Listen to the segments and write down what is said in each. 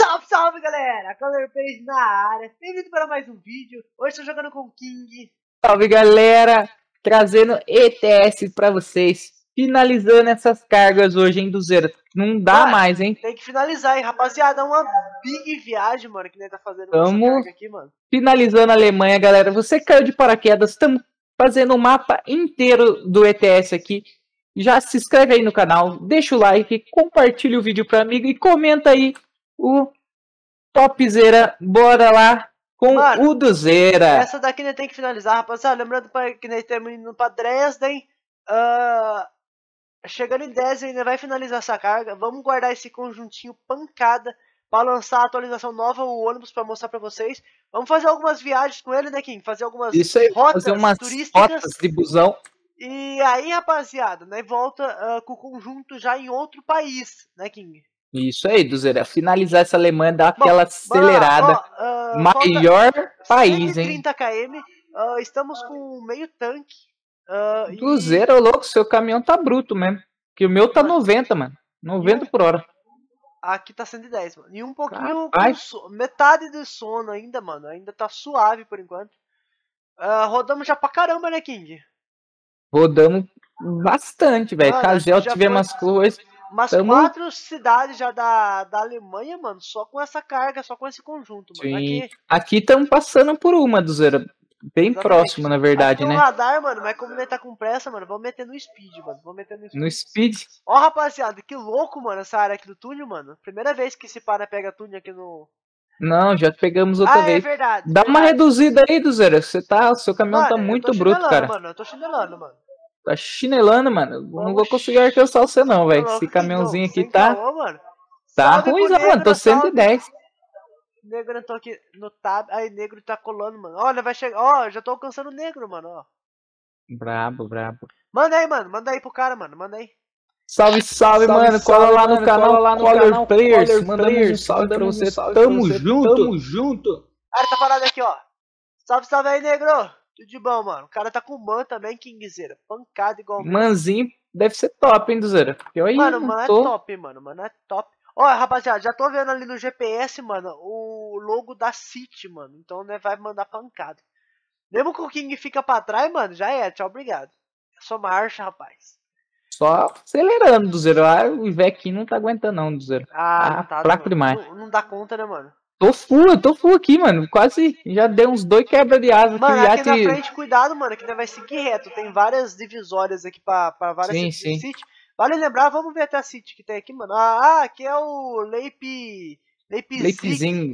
Salve, salve, galera! Colorpage na área. Bem-vindo para mais um vídeo. Hoje estou jogando com o King. Salve, galera! Trazendo ETS pra vocês. Finalizando essas cargas hoje, hein, do Zero. Não dá mais, hein? Tem que finalizar, hein, rapaziada. É uma big viagem, mano, que nós tá fazendo com essa Estamos carga aqui, mano. finalizando a Alemanha, galera. Você caiu de paraquedas. Estamos fazendo o mapa inteiro do ETS aqui. Já se inscreve aí no canal, deixa o like, compartilha o vídeo para amigo e comenta aí o topzera. Bora lá com mano, o do Zera. Essa daqui nós tem que finalizar, rapaziada. Lembrando que nós estamos indo para Dresden. Chegando em 10 ainda vai finalizar essa carga. Vamos guardar esse conjuntinho pancada para lançar a atualização nova, o ônibus, para mostrar para vocês. Vamos fazer algumas viagens com ele, né, Kim? Fazer algumas rotas fazer umas turísticas. Rotas de busão. E aí, rapaziada, né, volta com o conjunto já em outro país, né, King? Isso aí, Duzera. Finalizar essa Alemanha, dar aquela acelerada. Maior país, 130 km, estamos com meio tanque. Cruzeiro, e... louco, seu caminhão tá bruto mesmo. Que o meu tá 90, mano. 90 por hora. Aqui tá 110, mano. E um pouquinho com metade do sono ainda, mano. Ainda tá suave por enquanto. Rodamos já pra caramba, né, King? Rodamos bastante, velho. Casel tivemos umas coisas. Umas 4 cidades já da Alemanha, mano. Só com essa carga, só com esse conjunto, mano. Aqui estamos passando por uma, Duzera. Bem próximo, na verdade, né? No radar, mano, mas como ele tá com pressa, mano, vamos meter no speed, mano. Vamos meter no speed. No speed? Ó, rapaziada, que louco, mano, essa área aqui do túnel, mano. Primeira vez que esse para pega túnel aqui no... Não, já pegamos outra vez. É verdade. Dá uma reduzida aí, Duzera. Seu caminhão tá muito bruto, cara. Mano, eu tô chinelando, mano. Tá chinelando, mano. Não vou conseguir alcançar você não, velho. Esse caminhãozinho aqui tá... Tá ruimzão, mano. Tô 110. Negro entrou aqui no tab. Aí, negro tá colando, mano. Olha, vai chegar. Ó, já tô alcançando o negro, mano, ó. Brabo, brabo. Manda aí, mano. Manda aí pro cara, mano. Manda aí. Salve, salve, mano. Cola lá no canal, Color Players. Mandando um salve pra você. Tamo junto. Tamo junto. Ah, ele tá parado aqui, ó. Salve, salve aí, negro. Tudo de bom, mano. O cara tá com man também, Kingzera. Pancada igual. Manzinho deve ser top, hein, Duzera? Mano, mano é top, mano. Mano é top. Ó, rapaziada, já tô vendo ali no GPS, mano, o logo da City, mano. Então, né, vai mandar pancada. Mesmo que o King fica pra trás, mano, já é. Tchau, obrigado. É só marcha, rapaz. Só acelerando, Duzera. O Ivequinho não tá aguentando, não, Duzera. Não tá. Fraco demais. Não dá conta, né, mano? Tô full aqui, mano. Quase já dei uns 2 quebra de asa. Mano, aqui na frente, cuidado, mano, que vai seguir reto. Tem várias divisórias aqui pra várias City. Vale lembrar, vamos ver até a City que tem aqui, mano. Aqui é o Leipzig.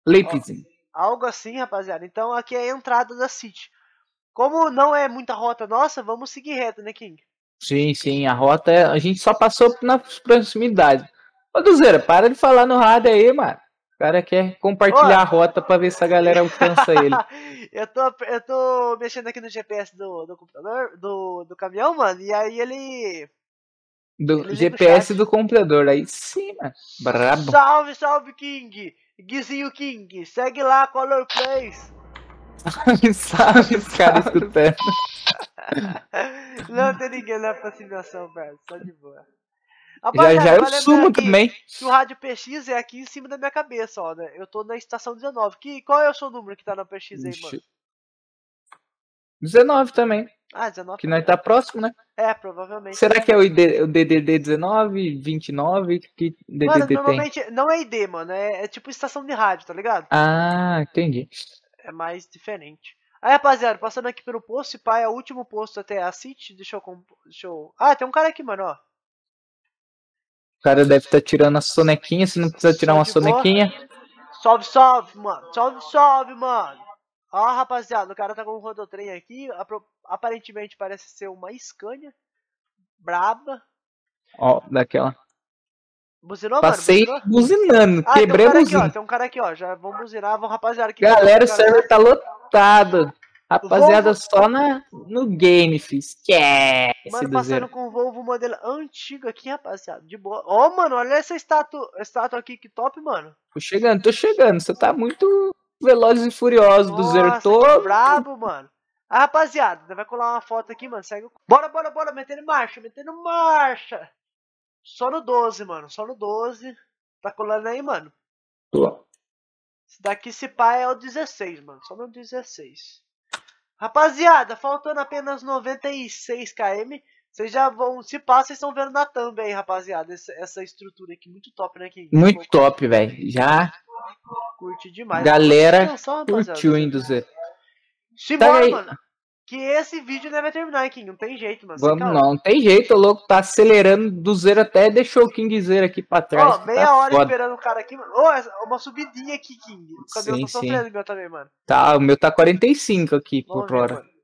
Algo assim, rapaziada. Então aqui é a entrada da City. Como não é muita rota nossa, vamos seguir reto, né, King? Sim, a rota a gente só passou nas proximidades. Ô, Duzera, para de falar no rádio aí, mano. O cara quer compartilhar a rota pra ver se a galera alcança ele. eu tô mexendo aqui no GPS do computador, do caminhão, mano, e aí ele GPS do computador, aí sim, mano. Brabo. Salve, salve, King! Guizinho King, segue lá, Color Plays. Salve, os caras escutando. Não tem ninguém na aproximação, velho, só de boa. Já eu sumo também. Que o rádio PX é aqui em cima da minha cabeça, ó, né? Eu tô na estação 19. Qual é o seu número que tá na PX aí, mano? 19 também. 19. Que nós tá próximo, né? É, provavelmente. Será que é o DDD 19, 29? Que DDD mano, tem? Normalmente não é ID, mano. É tipo estação de rádio, tá ligado? Entendi. É mais diferente. Aí, rapaziada, passando aqui pelo posto, se pá, é o último posto até a City. Deixa eu... tem um cara aqui, mano, ó. O cara deve estar tirando a sonequinha, se não precisa tirar uma sonequinha. Salve, salve, mano. Salve, salve, mano. Ó, rapaziada, o cara tá com um rodotrem aqui. Aparentemente parece ser uma Scania. Braba. Ó, daquela. Buzinou, Passei mano? buzinando, quebrei a buzina. Tem um cara aqui, ó. Já vamos buzinar, vamos, rapaziada. Galera, o server tá lotado. Rapaziada, só no game, filho. Esquece. Mano, passando com o Volvo modelo antigo aqui, rapaziada. De boa. Ó, mano, olha essa estátua aqui, que top, mano. Tô chegando. Você tá muito Velozes e Furiosos do Zero todo. Brabo, mano. Rapaziada, vai colar uma foto aqui, mano. Segue. Bora. Metendo marcha. Só no 12, mano. Só no 12. Tá colando aí, mano. Tô. Esse daqui, se pá, é o 16, mano. Só no 16. Rapaziada, faltando apenas 96 km. Vocês já vão, se pá, vocês estão vendo na thumb aí, rapaziada. Essa estrutura aqui, muito top, né, King? Muito top, velho. Já. Curti demais. Galera, Atenção, curtiu, hein, do Zero. Simbora, Tá mano. Que esse vídeo não vai terminar, King. Não tem jeito, mano. Vamos, não tem jeito, o louco tá acelerando do Zero até deixou o King Zero aqui pra trás. Ó, meia tá hora foda. esperando o cara aqui, mano. Ó, uma subidinha aqui, King. O caminhão Sim, tá sofrendo, meu também, mano. Tá, o meu tá 45 aqui Vamos por ver, hora. mano.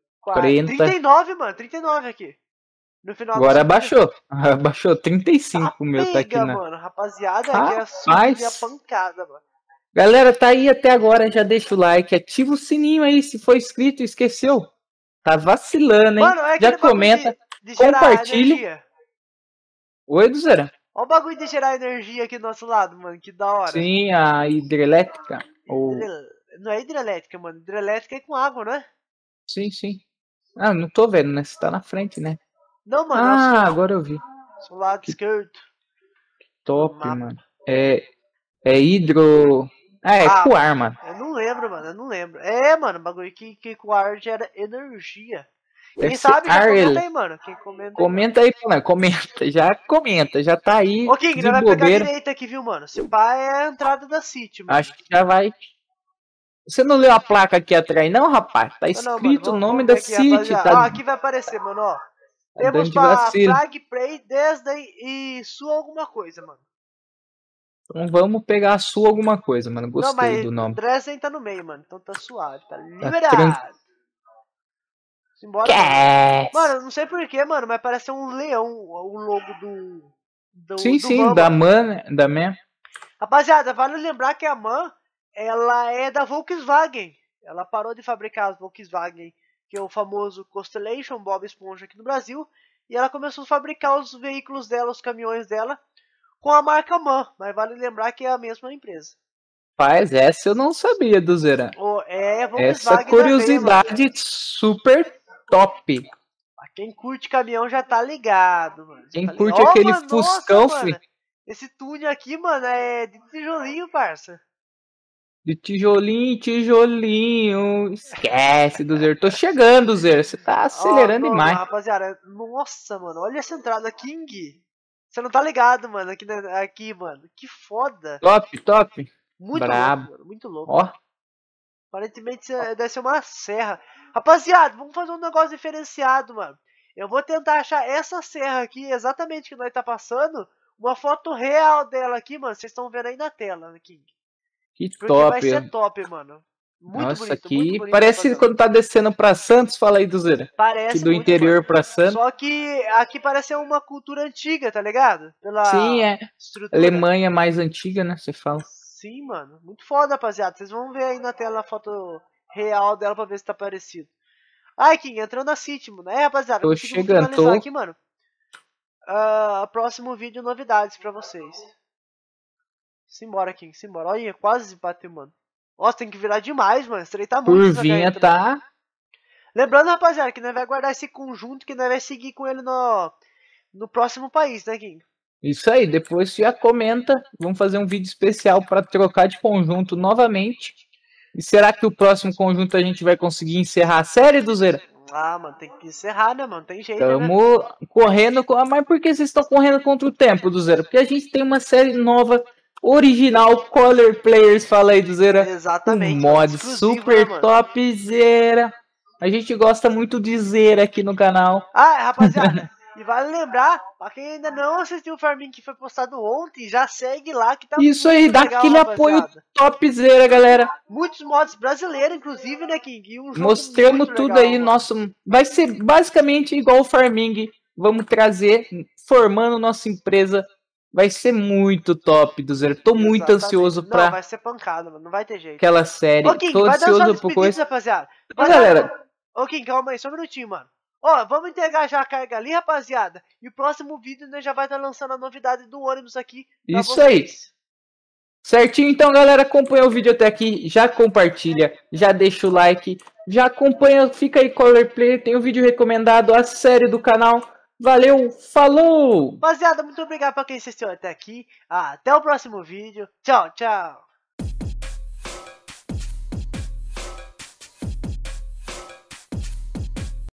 39, mano. 39 aqui. No final agora abaixou. Abaixou 35 tá o meu tá aqui, né? mano. Rapaziada, aqui é a subidinha pancada, mano. Galera, tá aí até agora, já deixa o like, ativa o sininho aí se for inscrito, esqueceu. Tá vacilando, hein? Mano, é já comenta, de compartilha. Oi, do Zero. Olha o bagulho de gerar energia aqui do nosso lado, mano. Que da hora. Sim, a hidrelétrica. Ou... Não é hidrelétrica, mano. Hidrelétrica é com água, não é? Sim, sim. Ah, não tô vendo, né? Você tá na frente, né? Não, mano. Ah, agora eu vi. Seu lado esquerdo. Top, mano. É hidro... Ah, é com ar, mano. Eu não lembro, mano. Eu não lembro. É, mano. Bagulho que com ar gera energia. Quem sabe, já comenta aí, mano. Quem comenta aí, mano. Comenta. Já tá aí. Ô, King, vai pegar a direita aqui, viu, mano? Se pá é a entrada da City, mano. Acho que já vai. Você não leu a placa aqui atrás, não, rapaz? Tá escrito o nome da City. Tá... Ah, aqui vai aparecer, mano, ó. Temos pra Flag, Prey, Desden e Sua alguma coisa, mano. Então vamos pegar a sua alguma coisa, mano. Gostei do nome. Dresden tá no meio, mano. Então tá suave, tá liberado. Simbora, mano, não sei porquê, mano, mas parece um leão o logo do sim, MAN, da MAN, da MAN. Rapaziada, vale lembrar que a MAN, ela é da Volkswagen. Ela parou de fabricar as Volkswagen, que é o famoso Constellation, Bob Esponja aqui no Brasil. E ela começou a fabricar os veículos dela, os caminhões dela, com a marca MAN. Mas vale lembrar que é a mesma empresa. Rapaz, essa eu não sabia, do Zera. Essa curiosidade também, super top. Quem curte caminhão já tá ligado, mano. Quem curte aquele Fuscão, filho. Esse túnel aqui, mano, é de tijolinho, parça. De tijolinho. Esquece, do Zero. Tô chegando, Zero. Você tá acelerando demais. Rapaziada, nossa, mano. Olha essa entrada, King. Você não tá ligado, mano. Aqui, mano. Que foda. Top. Muito brabo. Louco, mano. Muito louco. Ó. Aparentemente deve ser uma serra. Rapaziada, vamos fazer um negócio diferenciado, mano. Eu vou tentar achar essa serra aqui, exatamente que nós tá passando. Uma foto real dela aqui, mano. Vocês estão vendo aí na tela, King. Que porque top. Vai ser top, mano. Muito Nossa, bonito, aqui muito bonito, parece quando tá descendo pra Santos, fala aí do Zera. Parece do interior pra Santos. Só que aqui parece uma cultura antiga, tá ligado? Sim, é. Estrutura. Alemanha mais antiga, né? Você fala. Sim, mano. Muito foda, rapaziada. Vocês vão ver aí na tela a foto real dela pra ver se tá parecido. Ai, King, entrando na City, mano. Rapaziada. Tô chegando, aqui, mano. Próximo vídeo, novidades pra vocês. Simbora, King, simbora. Olha, quase bateu, mano. Nossa, tem que virar demais, mano. Estreitar muito. Curvinha tá. Lembrando, rapaziada, que nós vai guardar esse conjunto, que nós vai seguir com ele no próximo país, né, King? Isso aí, depois já comenta. Vamos fazer um vídeo especial para trocar de conjunto novamente. E será que o próximo conjunto a gente vai conseguir encerrar a série, do Zera? Ah, mano, tem que encerrar, né, mano? Tem jeito, Tamo correndo. Mas por que vocês estão correndo contra o tempo, do Zera? Porque a gente tem uma série nova, original, Color Players, fala aí, do Zera. Exatamente. Um mod super, né, top, Zera. A gente gosta muito de Zera aqui no canal. Ah, rapaziada. E vale lembrar, pra quem ainda não assistiu o Farming que foi postado ontem, já segue lá que tá isso aí, dá legal, aquele apoio topzera, galera. Muitos mods brasileiros, inclusive, né, King? Mostramos tudo legal, aí, mano. Nosso... Vai ser basicamente igual o Farming. Vamos trazer, formando nossa empresa. Vai ser muito top, do Zero. Tô muito ansioso pra... Não, vai ser pancada, mano. Não vai ter jeito. Aquela série. Ô, King, tô ansioso por coisa, rapaziada. Galera... Ô, King, calma aí, só um minutinho, mano. Ó, vamos entregar já a carga ali, rapaziada. E o próximo vídeo nós já vai estar lançando a novidade do ônibus aqui. Isso aí. Certinho, então, galera, acompanha o vídeo até aqui. Já compartilha, já deixa o like. Já acompanha, fica aí Color Player. Tem um vídeo recomendado, a série do canal. Valeu, falou! Rapaziada, muito obrigado pra quem assistiu até aqui. Até o próximo vídeo. Tchau, tchau.